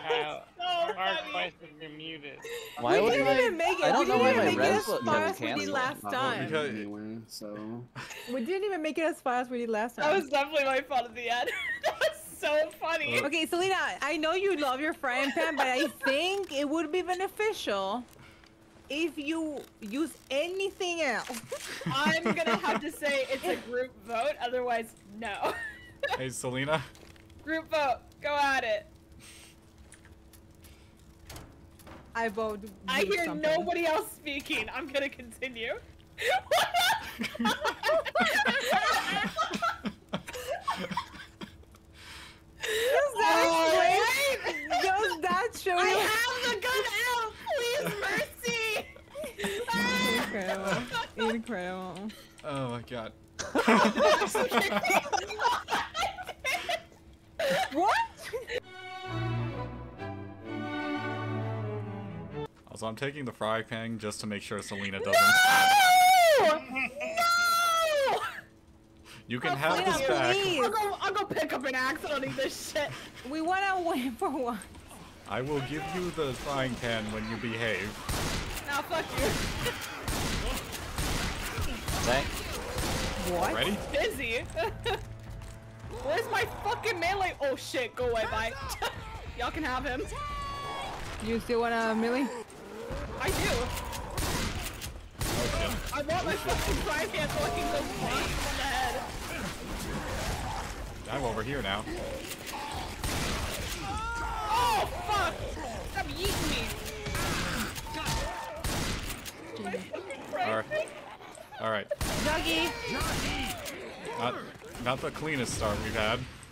Kyle. So Our funny. twice if you're muted. Why would didn't even make it. I don't know why my we didn't even make it res as far kept as we did canceling. last time. Because- Anyway, so We didn't even make it as far as we did last That time. was definitely my fault at the end. That was so funny. Okay, Selena, I know you love your frying pan, but I think it would be beneficial if you use anything else. I'm gonna have to say it's a group vote, otherwise no. Hey, Selena. Group vote, go at it. I vote. I do hear something. nobody else speaking. I'm gonna continue. Does that show I you? have the good elf! Please, mercy! Incredible. Incredible. Oh my god. What? Also, I'm taking the fry pan just to make sure Selena doesn't. No! You can have Selena, this back. please. I'll go pick up an axe. I don't need this shit. We wanna win for one. I will give you the frying pan when you behave. Now fuck you. Thanks. What? Ready? Busy. Where's my fucking melee? Oh shit, go away, bye. Y'all can have him. You still wanna melee? I do. I want my fucking fry pan so I can go bonk him on the head. I'm over here now. Oh fuck! Stop yeeting me. My fucking fry Alright. pan. Alright. Doggy. Not the cleanest start we've had.